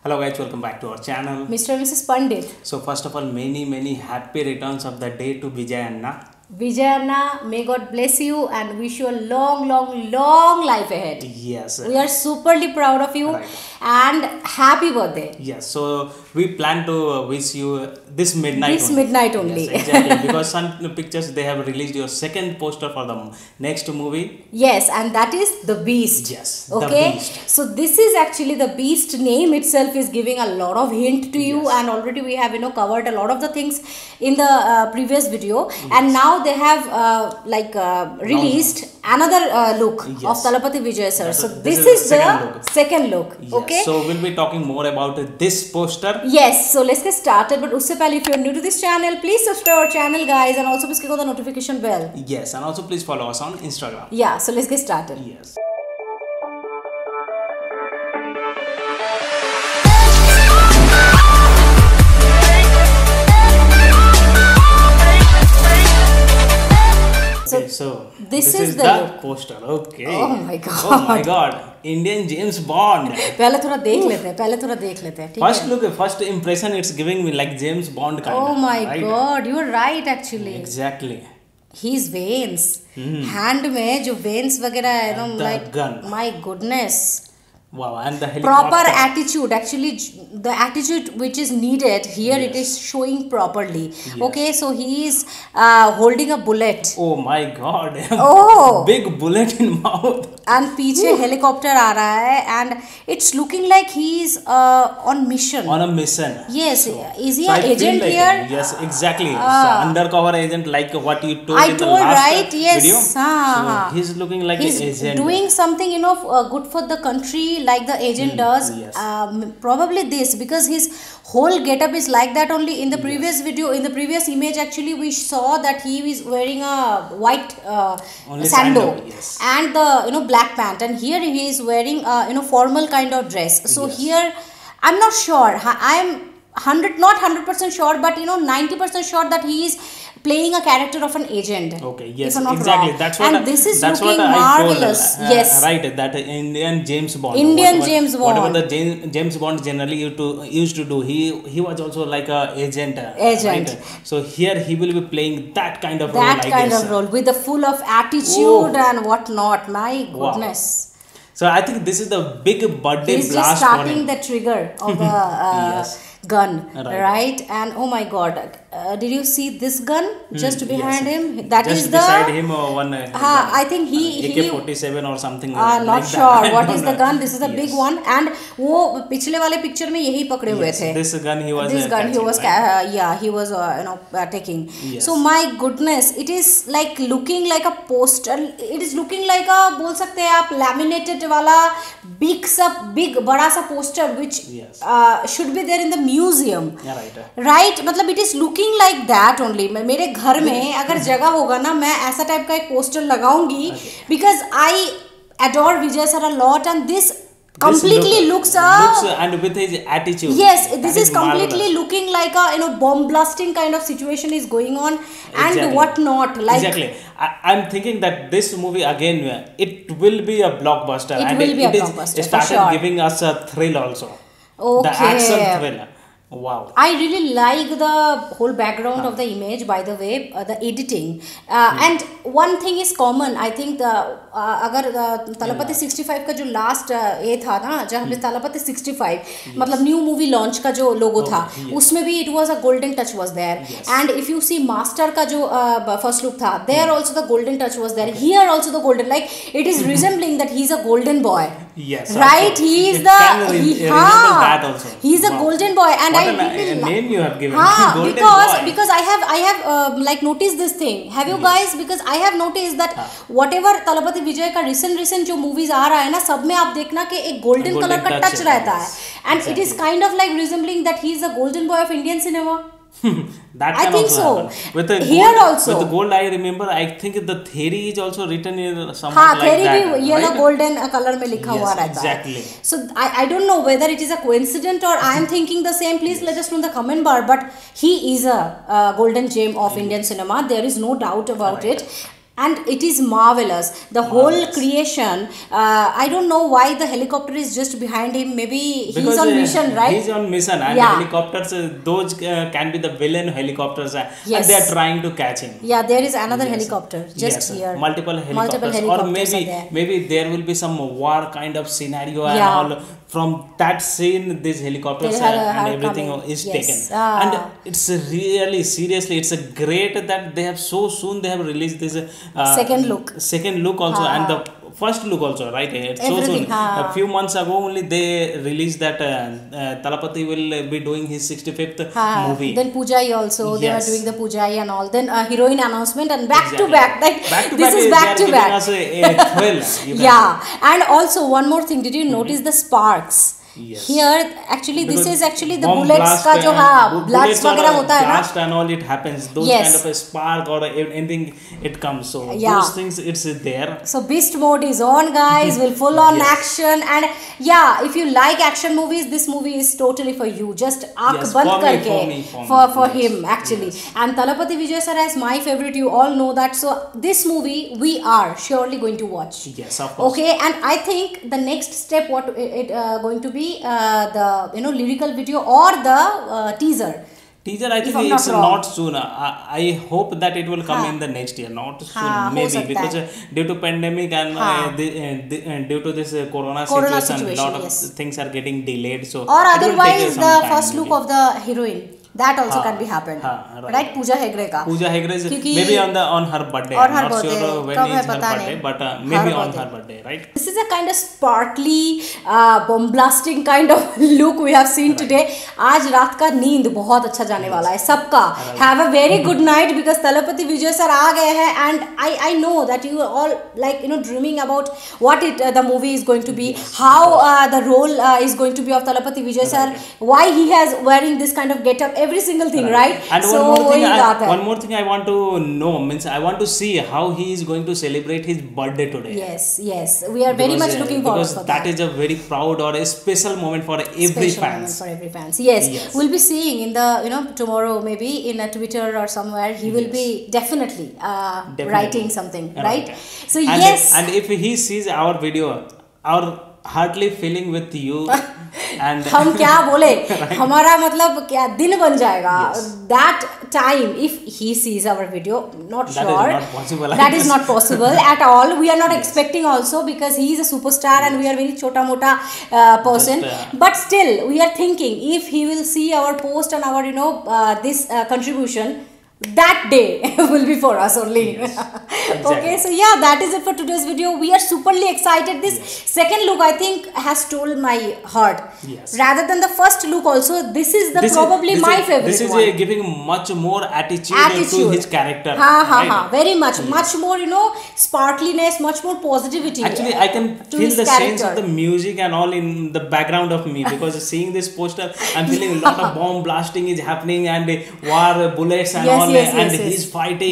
Hello guys, welcome back to our channel. Mr. and Mrs. Pandit. So first of all, many happy returns of the day to Vijay Anna. Vijay Anna, may God bless you and wish you a long life ahead. Yes. We are superly proud of you and happy birthday. Yes, so we plan to wish you this midnight. This midnight only. Yes, exactly. Because Sun Pictures, they have released your second poster for the next movie. Yes, and that is The Beast. Yes, okay? The Beast. So this is actually The Beast name itself is giving a lot of hint to you, and already we have covered a lot of the things in the previous video, and now they have released another look of Thalapathy Vijay sir. So this is the second look. Yes. Okay. So we'll be talking more about this poster. Yes. So let's get started. But usse pehle, if you're new to this channel, please subscribe our channel, guys, and also please click on the notification bell. Yes, and also please follow us on Instagram. Yeah. So let's get started. Yes. So this is the poster. Okay. Oh my god. Oh my god. Indian James Bond. पहले थोड़ा देख लेते हैं. First look, first impression, it's giving me like James Bond kind. Oh my god, you are right actually. Exactly. His veins, hand में जो veins वगैरह है like gun. My goodness. Wow, and the helicopter. Proper attitude, actually the attitude which is needed here, it is showing properly. Yes. Okay, so he is holding a bullet. Oh my god. Oh, big bullet in mouth. And पीछे helicopter आ रहा है, and it's looking like he is on mission. On a mission. Yes, so, is he an agent like here? Yes, exactly. So undercover agent, like what you told I in the told, last right? Yes. video. So he's looking like an agent. He's doing something good for the country, like the agent does. Yes. Probably this, because his whole getup is like that only. In the previous video, in the previous image, actually we saw that he is wearing a white sando, yes. and the black pant, and here he is wearing formal kind of dress. So here I'm not sure. I'm not 100% sure, but 90% sure that he is playing a character of an agent. Okay, yes, if I'm not exactly. wrong. That's what. And this is that's looking what marvelous. I told, yes, right. That Indian James Bond. James Bond. Whatever the James Bond generally used to do, he was also like a agent. Right? So here he will be playing that kind of role. That kind of role with the full of attitude and whatnot. My goodness. Wow. So I think this is the big birthday He's blast just starting for him. the trigger of the gun, right? And oh my god, did you see this gun just behind him? That just is beside him one. I think he AK-47 or something. Not like sure that. what is the gun. This is a big one, and वो पिछले वाले picture में यही पकड़े हुए थे. This gun he was. This gun he was he was taking. Yes. So my goodness, it is like looking like a poster. It is looking like a बोल सकते हैं आप laminated वाला big बड़ा सा poster which should be there in the museum. Yeah, right. मतलब it is looking like that only. मेरे घर में अगर जगह होगा ना, मैं ऐसा टाइप का एक पोस्टर लगाऊंगी, because I adore Vijay sir a lot, and this completely looks and with his attitude. Yes, this is completely looking like a bomb blasting kind of situation is going on, and whatnot. Like exactly, I'm thinking that this movie again, it will be a blockbuster. It will be a blockbuster. It started giving us a thrill also. Okay. The action thrill. Wow. I really like the whole background of the image, by the way, the editing. And one thing is common, I think अगर तलपति 65 का जो last ये था ना, जहाँ पे तलपति 65 मतलब new movie launch का जो logo था, उसमें भी it was a golden touch was there. And if you see Master का जो first look था, there also the golden touch was there. Here also the golden, like it is resembling that he's a golden boy. Yes. Right? He is he's a golden boy, and what a name you have given. because I have like noticed this thing. Have you guys? Because I have noticed that whatever Thalapathy विजय का recent जो movies आ रहा है ना, सब में आप देखना कि एक golden color का touch रहता है, and it is kind of like resembling that he is the golden boy of Indian cinema. That I think so. With the here gold, also. With the gold, I remember. I think the theory is also written in something like theory that. भी yellow golden color में लिखा हुआ रहता exactly. है. So I don't know whether it is a coincidence or I am thinking the same. Please let us know in the comment bar. But he is a golden gem of Indian cinema. There is no doubt about it. and it is marvelous. The whole creation. I don't know why the helicopter is just behind him. Maybe he's on mission, right? He's on mission, and helicopters, those can be the villain helicopters, and they are trying to catch him. Yeah, there is another helicopter just here. Multiple helicopters, or maybe there will be some war kind of scenario and all. From that scene, these helicopters and everything is taken, and it's really seriously, it's a great that they have so soon they have released this second look also, and the first look also, right? It's so soon. A few months ago only they released that Thalapathy will be doing his 65th movie. Then Pujai also, they were doing the Pujai and all. Then heroine announcement, and back to back. Like this is back to back. Yeah, and also one more thing. Did you notice the sparks? Yes. Here actually this is actually the bullets का जो blast वगैरह होता है ना, blast and all, it happens, those kind of a spark or anything, it comes, so those things, it's there. So beast mode is on, guys. Will full on action, and if you like action movies, this movie is totally for you. Just आँख बंद करके for him actually. And Thalapathy Vijay sir is my favorite, you all know that. So this movie we are surely going to watch. Yes, of course. Okay, and I think the next step what it going to be the lyrical video or the teaser. I think it's not soon. I hope that it will come in the next year, not soon, maybe, because due to pandemic and due to this corona situation, a lot of things are getting delayed. So or otherwise the first look of the heroine. That also can be happened, right? Pooja Hegde ka. Pooja Hegde is maybe on her birthday. I'm not sure when is her birthday, but maybe on her birthday, right? This is a kind of sparkly, bomb blasting kind of look we have seen today. आज रात का नींद बहुत अच्छा जाने वाला है सबका. Have a very good night, because Thalapathy Vijay sir आ गए हैं, and I know that you are all like dreaming about what the movie is going to be, how the role is going to be of Thalapathy Vijay sir, why he has wearing this kind of get-up. Every single thing, right? And one more thing I want to know, means I want to see how he is going to celebrate his birthday today. Yes, we are very much looking forward for that. That is a very proud or a special moment for every fans. Yes, we'll be seeing in the tomorrow, maybe in a Twitter or somewhere, he will be definitely writing something, right? So and if he sees our video, our heartily feeling with you. And हम क्या बोले, हमारा मतलब क्या दिन बन जाएगा. That time, if he sees our video, not sure. That is not possible at all. We are not expecting also, because he is a superstar and we are very chota mota person. But still, we are thinking if he will see our post and our this contribution, that day will be for us only. Okay, so that is it for today's video. We are superly excited. This second look, I think, has stole my heart. Rather than the first look also, this is probably my favorite. This is giving much more attitude to his character. Very much more, sparkliness, much more positivity. Actually, I can feel the sense of the music and all in the background of me, because seeing this poster, I'm feeling a lot of bomb blasting is happening, and war bullets and all. And he's fighting.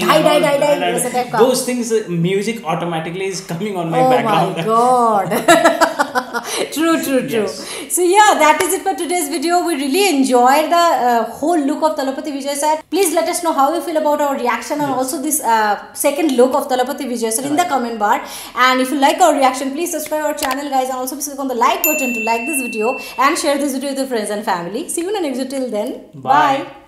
Those things, music automatically is coming on my background. Oh my god. True. So that is it for today's video. We really enjoyed the whole look of Thalapathy Vijay sir. Please let us know how you feel about our reaction and also this second look of Thalapathy Vijay sir in the comment bar. And if you like our reaction, please subscribe our channel, guys, and also click on the like button to like this video and share this video with your friends and family. See you in the next video. Till then, bye.